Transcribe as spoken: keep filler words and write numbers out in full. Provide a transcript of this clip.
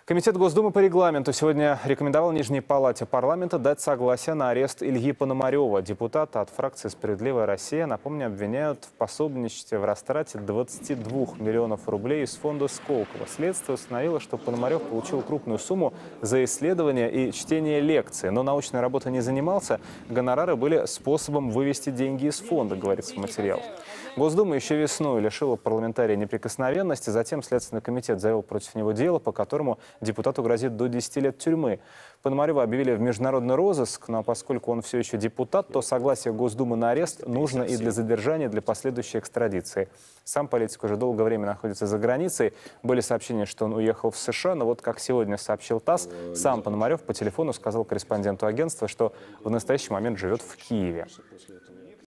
Комитет Госдумы по регламенту сегодня рекомендовал Нижней палате парламента дать согласие на арест Ильи Пономарева. Депутата от фракции «Справедливая Россия», напомню, обвиняют в пособничестве в растрате двадцати двух миллионов рублей из фонда Сколково. Следствие установило, что Пономарев получил крупную сумму за исследование и чтение лекций, но научной работой не занимался. Гонорары были способом вывести деньги из фонда, говорится в материалах. Госдума еще весной лишила парламентария неприкосновенности, затем Следственный комитет завел против него дело, по которому депутату грозит до десяти лет тюрьмы. Пономарева объявили в международный розыск, но поскольку он все еще депутат, то согласие Госдумы на арест нужно и для задержания, и для последующей экстрадиции. Сам политик уже долгое время находится за границей. Были сообщения, что он уехал в США, но вот как сегодня сообщил ТАСС, сам Пономарев по телефону сказал корреспонденту агентства, что в настоящий момент живет в Киеве.